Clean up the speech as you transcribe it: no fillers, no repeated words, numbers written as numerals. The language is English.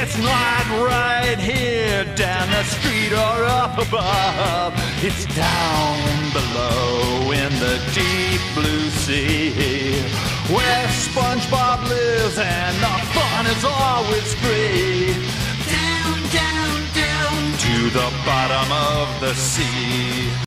It's not right here down the street or up above. It's down below in the deep blue sea, where Spongebob lives and the fun is always free. Down, down, down to the bottom of the sea.